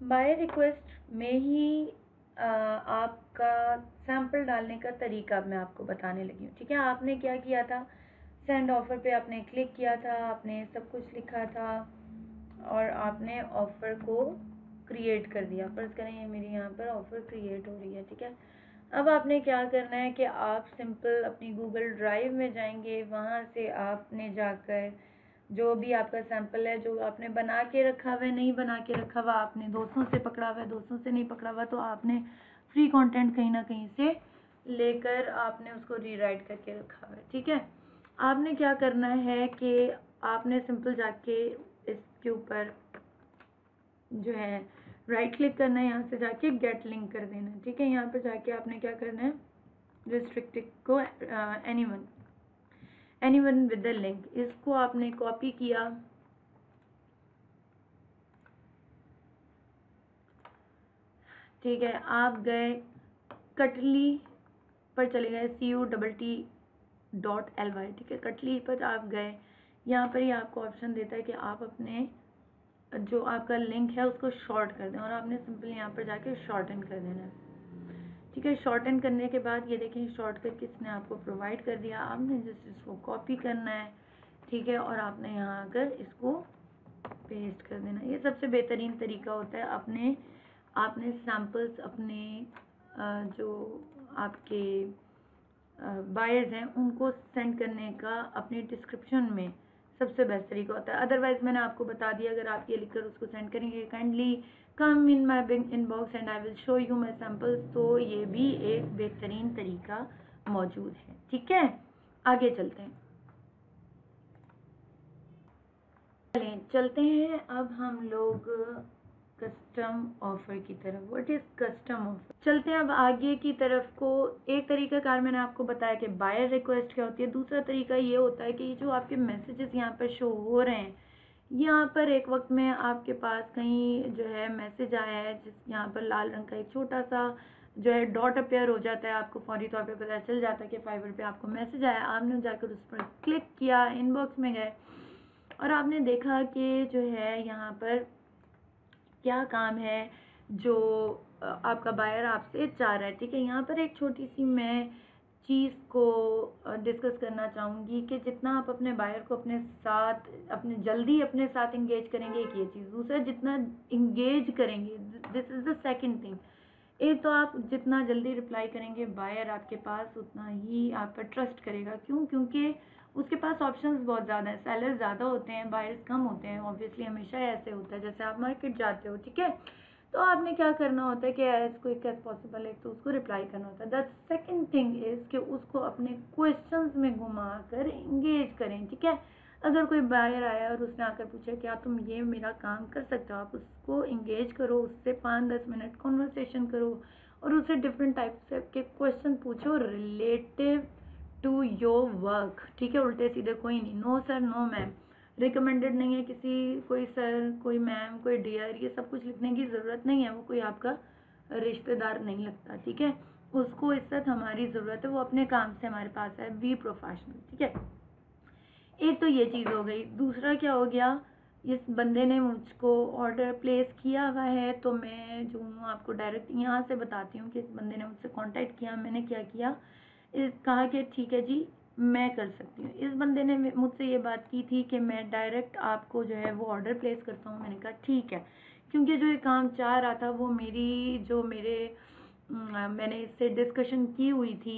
बाय रिक्वेस्ट में ही आ, आपका सैंपल डालने का तरीका मैं आपको बताने लगी हूँ, ठीक है। आपने क्या किया था, सेंड ऑफ़र पे आपने क्लिक किया था, आपने सब कुछ लिखा था और आपने ऑफ़र को क्रिएट कर दिया। फर्ज करें ये मेरी यहाँ पर ऑफ़र क्रिएट हो रही है, ठीक है। अब आपने क्या करना है कि आप सिंपल अपनी गूगल ड्राइव में जाएंगे, वहाँ से आपने जाकर जो भी आपका सैंपल है, जो आपने बना के रखा हुआ है, नहीं बना के रखा हुआ, आपने दोस्तों से पकड़ा हुआ है, दोस्तों से नहीं पकड़ा हुआ, तो आपने फ्री कंटेंट कहीं ना कहीं से लेकर आपने उसको रीराइट करके रखा हुआ है, ठीक है। आपने क्या करना है कि आपने सिंपल जाके इसके ऊपर जो है राइट क्लिक करना है, यहाँ से जाके गेट लिंक कर देना है, ठीक है। यहाँ पर जाके आपने क्या करना है, रिस्ट्रिक्टेड को anyone anyone with the link, इसको आपने कॉपी किया, ठीक है। आप गए कटली पर चले गए, C U double T dot L Y, ठीक है। कटली पर आप गए, यहाँ पर ही आपको ऑप्शन देता है कि आप अपने जो आपका लिंक है उसको शॉर्ट कर दें, और आपने सिंपल यहाँ पर जाके शॉर्टन कर देना है, ठीक है। शॉर्टन करने के बाद ये देखें शॉर्टकट किसने आपको प्रोवाइड कर दिया, आपने जस्ट इसको कॉपी करना है, ठीक है, और आपने यहाँ आकर इसको पेस्ट कर देना। ये सबसे बेहतरीन तरीका होता है अपने आपने सैम्पल्स अपने जो आपके बायर्स हैं उनको सेंड करने का अपने डिस्क्रिप्शन में सबसे बेस्ट तरीका होता है। अदरवाइज मैंने आपको बता दिया, अगर आप ये लिखकर उसको सेंड करेंगे kindly come in my big inbox and I will show you my samples, तो ये भी एक बेहतरीन तरीका मौजूद है, ठीक है। आगे चलते हैं चलते हैं अब हम लोग कस्टम ऑफर की तरफ। What is custom offer? चलते हैं अब आगे की तरफ को। एक तरीका कार मैंने आपको बताया कि बायर रिक्वेस्ट क्या होती है, दूसरा तरीका ये होता है कि जो आपके मैसेजेस यहाँ पर शो हो रहे हैं, यहाँ पर एक वक्त में आपके पास कहीं जो है मैसेज आया है, जिस यहाँ पर लाल रंग का एक छोटा सा जो है डॉट अपेयर हो जाता है, आपको फौरी तौर पे पता चल जाता है कि फाइवर पे आपको मैसेज आया। आपने जाकर उस पर क्लिक किया, इनबॉक्स में गए और आपने देखा कि जो है यहाँ पर क्या काम है जो आपका बायर आपसे चाह रहा है, ठीक है। यहाँ पर एक छोटी सी मैं चीज़ को डिस्कस करना चाहूँगी कि जितना आप अपने बायर को अपने साथ अपने जल्दी अपने साथ इंगेज करेंगे, एक ये चीज़। दूसरा, जितना इंगेज करेंगे, this is the second thing. एक तो आप जितना जल्दी रिप्लाई करेंगे बायर आपके पास उतना ही आप पर ट्रस्ट करेगा। क्यों? क्योंकि उसके पास ऑप्शंस बहुत ज़्यादा हैं, सेलर ज़्यादा होते हैं, बायर्स कम होते हैं। ऑब्वियसली हमेशा ऐसे होता है जैसे आप मार्केट जाते हो, ठीक है। तो आपने क्या करना होता है कि एज क्विक एज पॉसिबल है तो उसको रिप्लाई करना होता है। द सेकंड थिंग इज़ कि उसको अपने क्वेश्चंस में घुमा कर इंगेज करें, ठीक है। अगर कोई बायर आया और उसने आकर पूछा क्या तुम ये मेरा काम कर सकते हो, आप उसको इंगेज करो, उससे पाँच दस मिनट कॉन्वर्सेशन करो और उससे डिफरेंट टाइप्स के क्वेश्चन पूछो रिलेटिव टू योर वर्क, ठीक है। उल्टे सीधे कोई नहीं, no sir no ma'am, recommended नहीं है किसी, कोई सर कोई मैम कोई डियर, ये सब कुछ लिखने की ज़रूरत नहीं है। वो कोई आपका रिश्तेदार नहीं लगता, ठीक है। उसको इज्जत हमारी ज़रूरत है, वो अपने काम से हमारे पास है, बी प्रोफेशनल, ठीक है। एक तो ये चीज़ हो गई। दूसरा क्या हो गया, इस बंदे ने मुझको ऑर्डर प्लेस किया हुआ है, तो मैं जो हूँ आपको डायरेक्ट यहाँ से बताती हूँ कि इस बंदे ने मुझसे कांटेक्ट किया, मैंने क्या किया, इस कहा कि ठीक है जी मैं कर सकती हूँ। इस बंदे ने मुझसे ये बात की थी कि मैं डायरेक्ट आपको जो है वो ऑर्डर प्लेस करता हूँ। मैंने कहा ठीक है, क्योंकि जो ये काम चाह रहा था वो मेरी जो मेरे मैंने इससे डिस्कशन की हुई थी,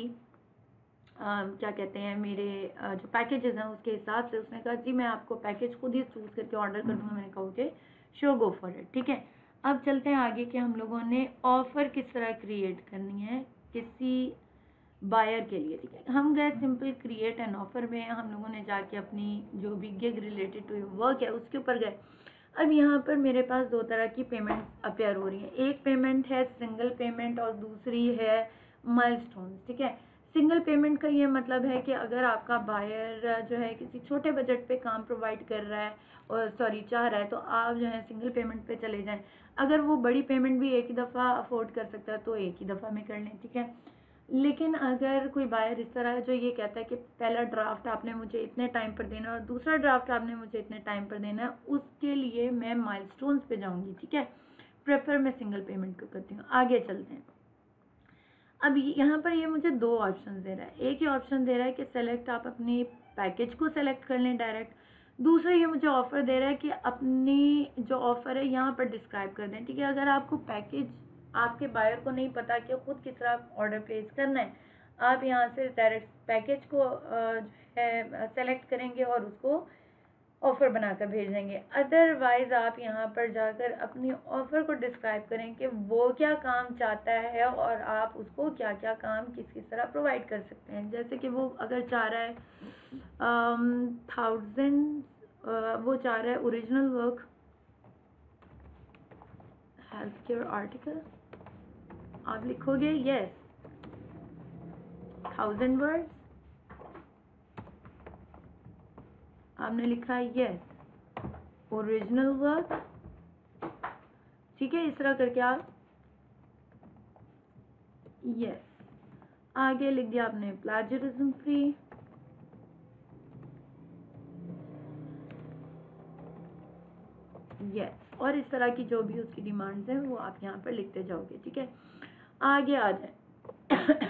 आ, क्या कहते हैं मेरे आ, जो पैकेजेस हैं उसके हिसाब से। उसने कहा जी मैं आपको पैकेज खुद ही चूज़ करके ऑर्डर कर दूँगा। मैंने कहा okay so go for it, ठीक है। अब चलते हैं आगे कि हम लोगों ने ऑफ़र किस तरह क्रिएट करनी है किसी बायर के लिए, ठीक है। हम गए सिंपल क्रिएट एन ऑफ़र में, हम लोगों ने जाके अपनी जो भी गिग रिलेटेड टू वर्क है उसके ऊपर गए। अब यहाँ पर मेरे पास दो तरह की पेमेंट्स अपेयर हो रही हैं। एक पेमेंट है सिंगल पेमेंट और दूसरी है माइलस्टोन्स, ठीक है। सिंगल पेमेंट का ये मतलब है कि अगर आपका बायर जो है किसी छोटे बजट पे काम प्रोवाइड कर रहा है और सॉरी चाह रहा है, तो आप जो है सिंगल पेमेंट पे चले जाएं। अगर वो बड़ी पेमेंट भी एक ही दफ़ा अफोर्ड कर सकता है तो एक ही दफ़ा में कर लें, ठीक है। लेकिन अगर कोई बायर इस तरह है जो ये कहता है कि पहला ड्राफ्ट आपने मुझे इतने टाइम पर देना और दूसरा ड्राफ्ट आपने मुझे इतने टाइम पर देना है, उसके लिए मैं माइलस्टोन्स पे जाऊंगी, ठीक है। प्रेफर मैं सिंगल पेमेंट को करती हूँ। आगे चलते हैं। अब यहाँ पर ये मुझे दो ऑप्शन दे रहा है। एक ही ऑप्शन दे रहा है कि सेलेक्ट, आप अपनी पैकेज को सेलेक्ट कर लें डायरेक्ट। दूसरा ये मुझे ऑफ़र दे रहा है कि अपनी जो ऑफ़र है यहाँ पर डिस्क्राइब कर दें, ठीक है। अगर आपको पैकेज, आपके बायर को नहीं पता कि ख़ुद किस तरह ऑर्डर प्लेस करना है, आप यहाँ से डायरेक्ट पैकेज को जो है सेलेक्ट करेंगे और उसको ऑफ़र बनाकर भेज देंगे। अदरवाइज़ आप यहाँ पर जाकर अपनी ऑफ़र को डिस्क्राइब करें कि वो क्या काम चाहता है और आप उसको क्या क्या काम किस किस तरह प्रोवाइड कर सकते हैं। जैसे कि वो अगर चाह रहा है थाउजेंड uh, वो चाह रहा है original work health care article, आप लिखोगे यस थाउजेंड वर्ड्स, आपने लिखा यस ओरिजिनल वर्क, ठीक है। इस तरह करके आप यस, आगे लिख दिया आपने प्लाजरिज्म फ्री, यस, और इस तरह की जो भी उसकी डिमांड्स हैं वो आप यहाँ पर लिखते जाओगे, ठीक है। आगे आ जाए।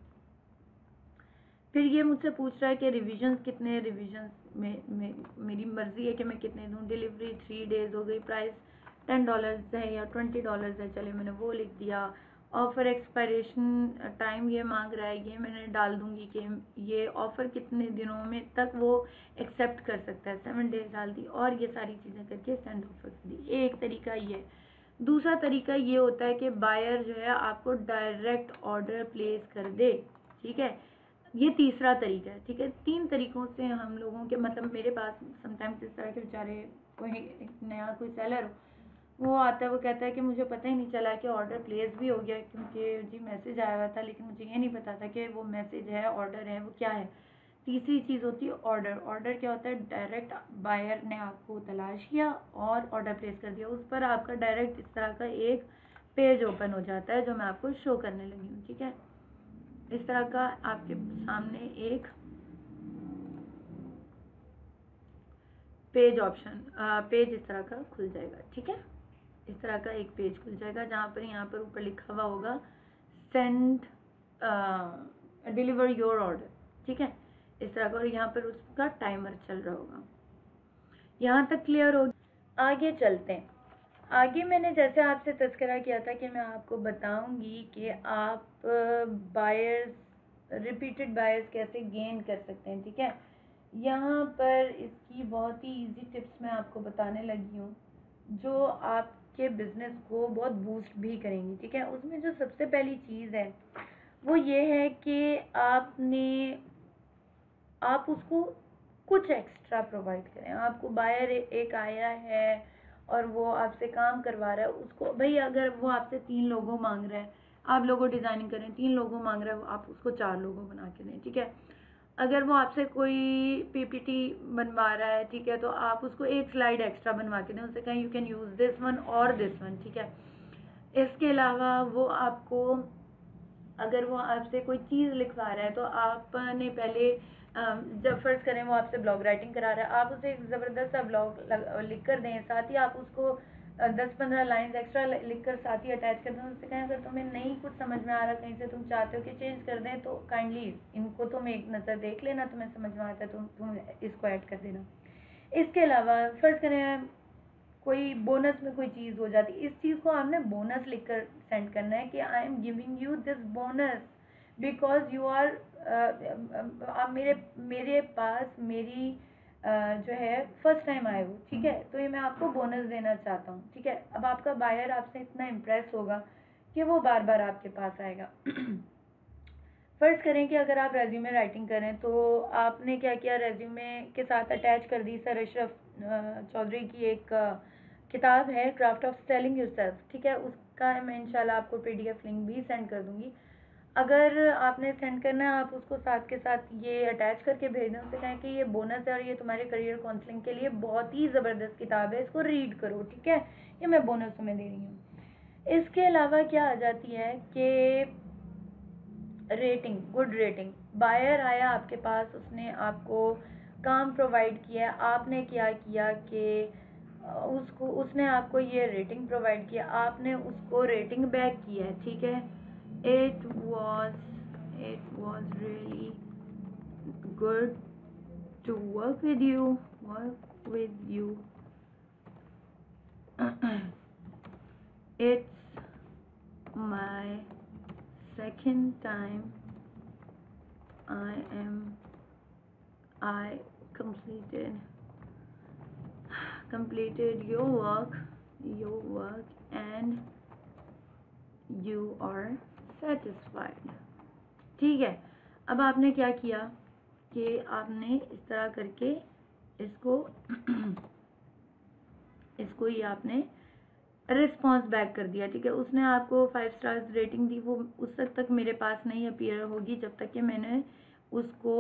फिर ये मुझसे पूछ रहा है कि रिविजन्स कितने, रिविजन्स में, में मेरी मर्ज़ी है कि मैं कितने दूँ। डिलीवरी थ्री डेज़ हो गई, प्राइस टेन डॉलर्स है या ट्वेंटी डॉलर्स है, चले मैंने वो लिख दिया। ऑफ़र एक्सपायरेशन टाइम ये मांग रहा है, ये मैंने डाल दूँगी कि ये ऑफ़र कितने दिनों में तक वो एक्सेप्ट कर सकता है, सेवन डेज डाल दी, और ये सारी चीज़ें करके सेंड ऑफ़र कर दी। एक तरीका ये। दूसरा तरीका ये होता है कि बायर जो है आपको डायरेक्ट ऑर्डर प्लेस कर दे, ठीक है। ये तीसरा तरीका है, ठीक है। तीन तरीक़ों से हम लोगों के, मतलब मेरे पास समटाइम्स इस तरह के बेचारे कोई नया कोई सेलर हो, वो आता है, वो कहता है कि मुझे पता ही नहीं चला कि ऑर्डर प्लेस भी हो गया, क्योंकि जी मैसेज आया हुआ था लेकिन मुझे ये नहीं पता था कि वो मैसेज है, ऑर्डर है, वो क्या है। तीसरी चीज़ होती है ऑर्डर। ऑर्डर क्या होता है, डायरेक्ट बायर ने आपको तलाश किया और ऑर्डर प्लेस कर दिया, उस पर आपका डायरेक्ट इस तरह का एक पेज ओपन हो जाता है जो मैं आपको शो करने लगी हूँ, ठीक है। इस तरह का आपके सामने एक पेज ऑप्शन पेज इस तरह का खुल जाएगा, ठीक है। इस तरह का एक पेज खुल जाएगा जहाँ पर यहाँ पर ऊपर लिखा हुआ होगा सेंड डिलीवर योर ऑर्डर, ठीक है। इस तरह का, और यहाँ पर उसका टाइमर चल रहा होगा। यहाँ तक क्लियर हो। आगे चलते हैं। आगे मैंने जैसे आपसे तज़किरा किया था कि मैं आपको बताऊंगी कि आप बायर्स, रिपीटेड बायर्स कैसे गेन कर सकते हैं, ठीक है। यहाँ पर इसकी बहुत ही इजी टिप्स मैं आपको बताने लगी हूँ जो आपके बिज़नेस को बहुत बूस्ट भी करेंगी, ठीक है। उसमें जो सबसे पहली चीज़ है वो ये है कि आपने आप उसको कुछ एक्स्ट्रा प्रोवाइड करें। आपको बायर एक आया है और वो आपसे काम करवा रहा है, उसको भाई अगर वो आपसे तीन लोगो मांग रहा है, आप लोगो डिज़ाइनिंग करें, तीन लोगो मांग रहा है, आप उसको चार लोगो बना के दें, ठीक है। अगर वो आपसे कोई पीपीटी बनवा रहा है, ठीक है, तो आप उसको एक स्लाइड एक्स्ट्रा बनवा के दें, उससे कहें you can use this one और दिस वन, ठीक है। इसके अलावा वो आपको, अगर वो आपसे कोई चीज़ लिखवा रहा है तो आपने पहले जब फर्ज करें वो आपसे ब्लॉग राइटिंग करा रहा है, आप उसे एक ज़बरदस्त सा ब्लॉग लिख कर दें, साथ ही आप उसको दस पंद्रह लाइंस एक्स्ट्रा लिख कर साथ ही अटैच कर दें। उससे कहें अगर तुम्हें नहीं कुछ समझ में आ रहा, कहीं से तुम चाहते हो कि चेंज कर दें, तो काइंडली इनको तुम एक नज़र देख लेना, तुम्हें समझ में आता है तो तुम इसको ऐड कर देना। इसके अलावा फ़र्ज़ करें कोई बोनस में कोई चीज़ हो जाती, इस चीज़ को आपने बोनस लिख कर सेंड करना है कि I am giving you this bonus because you are, आप मेरे मेरे पास मेरी uh, जो है फर्स्ट टाइम आए हो, ठीक है, तो ये मैं आपको बोनस देना चाहता हूँ, ठीक है। अब आपका बायर आपसे इतना इम्प्रेस होगा कि वो बार बार आपके पास आएगा। फ़र्ज़ करें कि अगर आप रेज्यूमे राइटिंग करें तो आपने क्या किया, रेज्यूमे के साथ अटैच कर दी सर अशरफ चौधरी की एक किताब है क्राफ्ट ऑफ सेलिंग योरसेल्फ, ठीक है। उसका मैं इंशाल्लाह आपको पीडीएफ लिंक भी सेंड कर दूंगी। अगर आपने सेंड करना है, आप उसको साथ के साथ ये अटैच करके भेज दें, उससे कहें कि ये बोनस है और ये तुम्हारे करियर काउंसलिंग के लिए बहुत ही ज़बरदस्त किताब है, इसको रीड करो, ठीक है, ये मैं बोनस तुम्हें दे रही हूँ। इसके अलावा क्या आ जाती है कि रेटिंग, गुड रेटिंग। बायर आया आपके पास, उसने आपको काम प्रोवाइड किया, आपने क्या किया कि उसको उसने आपको ये रेटिंग प्रोवाइड किया, आपने उसको रेटिंग बैक किया है, ठीक है। It was it was really good to work with you work with you it's my second time I am I completed completed your work your work and you are satisfied। ठीक है, अब आपने क्या किया कि आपने इस तरह करके इसको इसको ये आपने रिस्पॉन्स बैक कर दिया, ठीक है। उसने आपको फाइव स्टार्स रेटिंग दी, वो उस तक तक मेरे पास नहीं अपीयर होगी जब तक कि मैंने उसको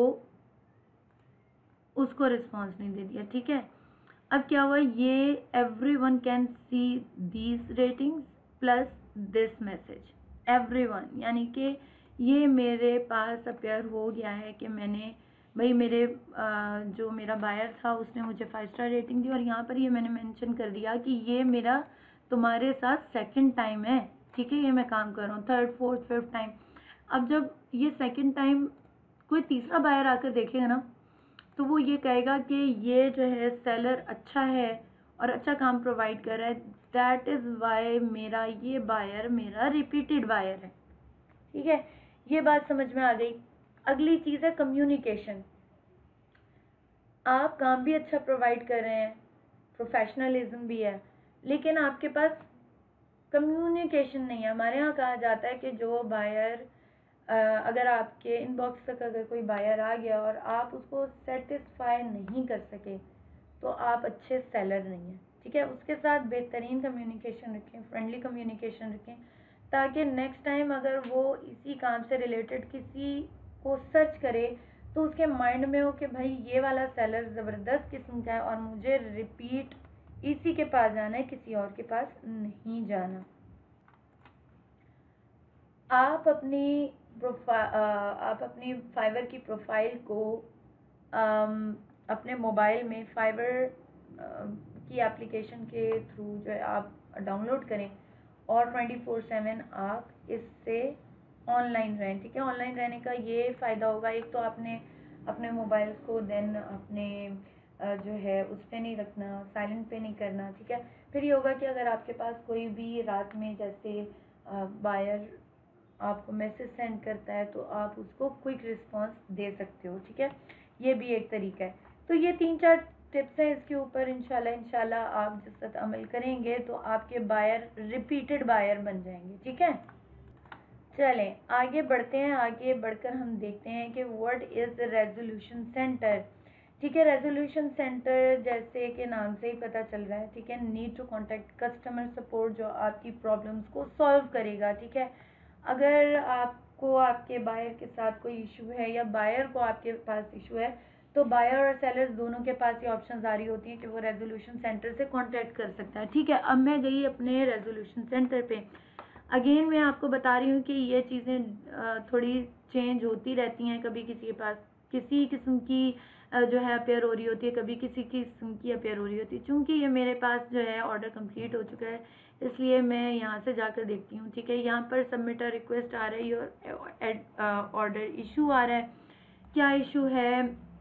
उसको रिस्पॉन्स नहीं दे दिया, ठीक है। अब क्या हुआ, ये everyone can see these ratings plus this message everyone, यानी कि ये मेरे पास अपीयर हो गया है कि मैंने भाई मेरे आ, जो मेरा बायर था उसने मुझे फाइव स्टार रेटिंग दी, और यहाँ पर ये मैंने मेंशन कर दिया कि ये मेरा तुम्हारे साथ सेकंड टाइम है, ठीक है। ये मैं काम कर रहा हूँ थर्ड फोर्थ फिफ्थ टाइम। अब जब ये सेकंड टाइम कोई तीसरा बायर आकर देखेगा ना, तो वो ये कहेगा कि ये जो है सेलर अच्छा है और अच्छा काम प्रोवाइड कर रहा है, दैट इज़ वाई मेरा ये बायर मेरा रिपीटेड बायर है, ठीक है। ये बात समझ में आ गई। अगली चीज़ है कम्युनिकेशन। आप काम भी अच्छा प्रोवाइड कर रहे हैं, प्रोफेशनलिज्म भी है, लेकिन आपके पास कम्युनिकेशन नहीं है। हमारे यहाँ कहा जाता है कि जो बायर अगर आपके इनबॉक्स तक अगर कोई बायर आ गया और आप उसको सेटिस्फाई नहीं कर सके तो आप अच्छे सेलर नहीं हैं, ठीक है। उसके साथ बेहतरीन कम्युनिकेशन रखें, फ्रेंडली कम्युनिकेशन रखें, ताकि नेक्स्ट टाइम अगर वो इसी काम से रिलेटेड किसी को सर्च करे तो उसके माइंड में हो कि भाई ये वाला सेलर ज़बरदस्त किस्म का है और मुझे रिपीट इसी के पास जाना है, किसी और के पास नहीं जाना। आप अपनी प्रोफाइल आप अपनी फाइवर की प्रोफाइल को आम, अपने मोबाइल में फाइवर की एप्लीकेशन के थ्रू जो है आप डाउनलोड करें और ट्वेंटी फोर सेवन आप इससे ऑनलाइन रहें, ठीक है। ऑनलाइन रहने का ये फ़ायदा होगा, एक तो आपने अपने मोबाइल को देन अपने जो है उस पर नहीं रखना, साइलेंट पे नहीं करना, ठीक है। फिर ये होगा कि अगर आपके पास कोई भी रात में जैसे बायर आपको मैसेज सेंड करता है तो आप उसको क्विक रिस्पांस दे सकते हो, ठीक है। ये भी एक तरीका है। तो ये तीन चार टिप्स हैं, इसके ऊपर इंशाल्लाह इंशाल्लाह आप जिस तरह अमल करेंगे तो आपके बायर रिपीटेड बायर बन जाएंगे, ठीक है। चलें आगे बढ़ते हैं। आगे बढ़कर हम देखते हैं कि व्हाट इज़ रेजोल्यूशन सेंटर, ठीक है। रेजोल्यूशन सेंटर जैसे कि नाम से ही पता चल रहा है, ठीक है, need to contact customer support, जो आपकी प्रॉब्लम्स को सॉल्व करेगा, ठीक है। अगर आपको आपके बायर के साथ कोई इशू है या बायर को आपके पास इशू है तो बायर और सेलर्स दोनों के पास ये ऑप्शन आ रही होती हैं कि वो रेजोल्यूशन सेंटर से कांटेक्ट कर सकता है, ठीक है। अब मैं गई अपने रेजोल्यूशन सेंटर पे, अगेन मैं आपको बता रही हूँ कि ये चीज़ें थोड़ी चेंज होती रहती हैं, कभी किसी के पास किसी किस्म की जो है अपेयर हो रही होती है, कभी किसी किस्म की अपेयर हो रही होती है। चूँकि ये मेरे पास जो है ऑर्डर कंप्लीट हो चुका है इसलिए मैं यहाँ से जाकर देखती हूँ, ठीक है। यहाँ पर सबमिट अ रिक्वेस्ट आ रही है और ऑर्डर इशू आ रहा है। क्या इशू है,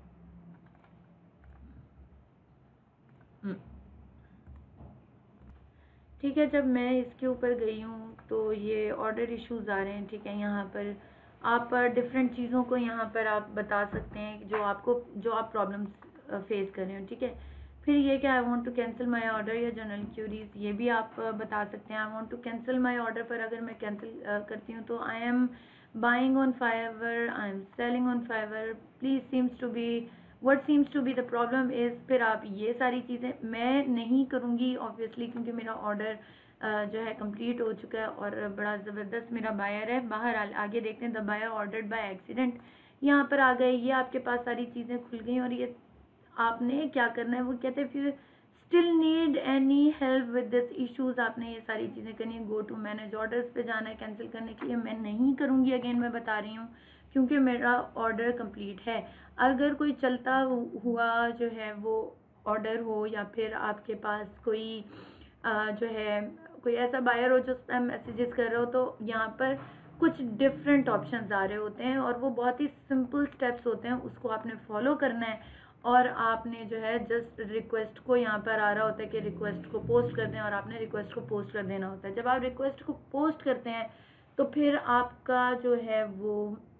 ठीक है। जब मैं इसके ऊपर गई हूँ तो ये ऑर्डर इश्यूज आ रहे हैं, ठीक है। यहाँ पर आप डिफरेंट चीज़ों को यहाँ पर आप बता सकते हैं जो आपको जो आप प्रॉब्लम्स फेस कर रहे हो, ठीक है। फिर ये कि I want to cancel my order या जनरल क्यूरीज, ये भी आप बता सकते हैं। I want to cancel my order पर अगर मैं कैंसिल करती हूँ तो I am buying on Fiverr, I am selling on Fiverr, please seems to be what seems to be the problem is, फिर आप ये सारी चीज़ें मैं नहीं करूँगी ऑब्वियसली क्योंकि मेरा ऑर्डर जो है कंप्लीट हो चुका है और बड़ा ज़बरदस्त मेरा बायर है। बाहर आगे देखते हैं, the buyer ordered by accident, यहाँ पर आ गए, ये आपके पास सारी चीज़ें खुल गई और ये आपने क्या करना है, वो कहते हैं फिर still need any help with this issues, आपने ये सारी चीज़ें करनी है। गो टू मैनेज ऑर्डर्स पे जाना है कैंसिल करने के लिए, मैं नहीं करूँगी, अगेन मैं बता रही हूँ क्योंकि मेरा ऑर्डर कंप्लीट है। अगर कोई चलता हुआ जो है वो ऑर्डर हो या फिर आपके पास कोई आ, जो है कोई ऐसा बायर हो जो स्पैम मैसेजेस कर रहा हो, तो यहाँ पर कुछ डिफरेंट ऑप्शंस आ रहे होते हैं और वो बहुत ही सिंपल स्टेप्स होते हैं, उसको आपने फॉलो करना है और आपने जो है जस्ट रिक्वेस्ट को, यहाँ पर आ रहा होता है कि रिक्वेस्ट को पोस्ट कर दें और आपने रिक्वेस्ट को पोस्ट कर देना होता है। जब आप रिक्वेस्ट को पोस्ट करते हैं तो फिर आपका जो है वो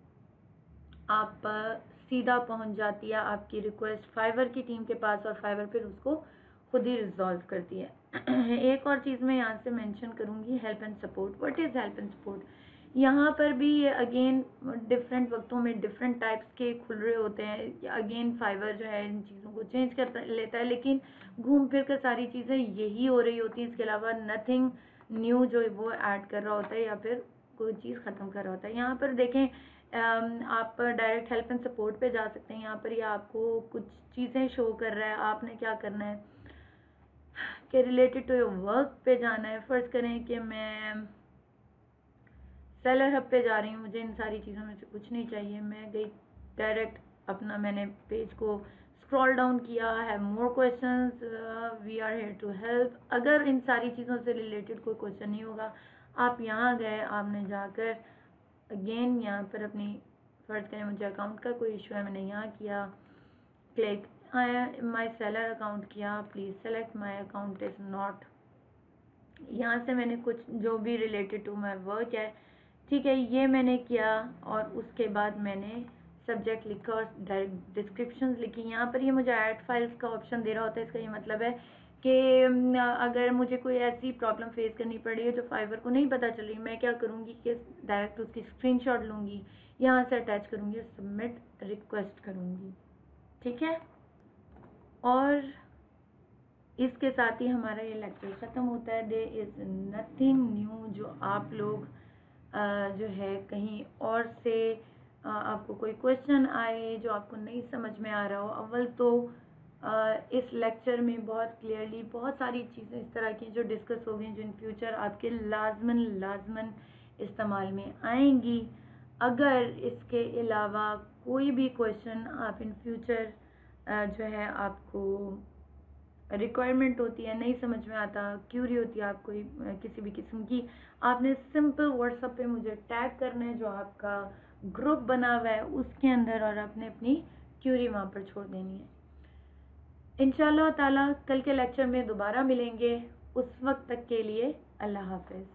आप सीधा पहुंच जाती है आपकी रिक्वेस्ट फाइवर की टीम के पास और फाइवर फिर उसको खुद ही रिजॉल्व करती है। एक और चीज़ मैं यहाँ से मेंशन करूँगी, help and support. What is help and support? यहाँ पर भी ये अगेन डिफरेंट वक्तों में डिफरेंट टाइप्स के खुल रहे होते हैं। अगेन फाइवर जो है इन चीज़ों को चेंज कर लेता है, लेकिन घूम फिर कर सारी चीज़ें यही हो रही होती हैं। इसके अलावा नथिंग न्यू जो वो ऐड कर रहा होता है या फिर कोई चीज़ ख़त्म कर रहा होता है। यहाँ पर देखें, आप डायरेक्ट हेल्प एंड सपोर्ट पे जा सकते हैं। यहाँ पर ये या आपको कुछ चीज़ें शो कर रहा है, आपने क्या करना है कि रिलेटेड टू योर वर्क पे जाना है। फ़र्ज़ करें कि मैं सेलर हब पे जा रही हूँ, मुझे इन सारी चीज़ों में से कुछ नहीं चाहिए, मैं गई डायरेक्ट अपना, मैंने पेज को स्क्रॉल डाउन किया है, more questions, we are here to help. अगर इन सारी चीज़ों से रिलेटेड कोई क्वेश्चन नहीं होगा, आप यहाँ गए, आपने जाकर अगेन यहाँ पर अपनी फ़र्ज़ करें मुझे अकाउंट का कोई इशू है, मैंने यहाँ किया क्लिक माई सेलर अकाउंट किया, please select my account is not. यहाँ से मैंने कुछ जो भी रिलेटेड टू माई वर्क है, ठीक है, ये मैंने किया और उसके बाद मैंने सब्जेक्ट लिखा और डायरेक्ट डिस्क्रिप्शंस लिखी। यहाँ पर ये मुझे ऐड फाइल्स का ऑप्शन दे रहा होता है। इसका ये मतलब है कि अगर मुझे कोई ऐसी प्रॉब्लम फेस करनी पड़ रही है जो फाइवर को नहीं पता चल रही, मैं क्या करूँगी कि डायरेक्ट उसकी स्क्रीनशॉट लूँगी, यहाँ से अटैच करूँगी, सबमिट रिक्वेस्ट करूँगी, ठीक है। और इसके साथ ही हमारा ये लेक्चर ख़त्म होता है। देयर इज़ नथिंग न्यू जो आप लोग जो है कहीं और से आपको कोई क्वेश्चन आए जो आपको नहीं समझ में आ रहा हो। अव्वल तो इस लेक्चर में बहुत क्लियरली बहुत सारी चीज़ें इस तरह की जो डिस्कस हो गई जो इन फ्यूचर आपके लाजमन लाजमन इस्तेमाल में आएंगी। अगर इसके अलावा कोई भी क्वेश्चन आप इन फ्यूचर जो है आपको रिक्वायरमेंट होती है, नहीं समझ में आता, क्यूरी होती है आपको किसी भी किस्म की, आपने सिंपल व्हाट्सएप पे मुझे टैग करना है जो आपका ग्रुप बना हुआ है उसके अंदर, और आपने अपनी क्यूरी वहाँ पर छोड़ देनी है। इंशाल्लाह ताला कल के लेक्चर में दोबारा मिलेंगे। उस वक्त तक के लिए अल्लाह हाफ़िज़।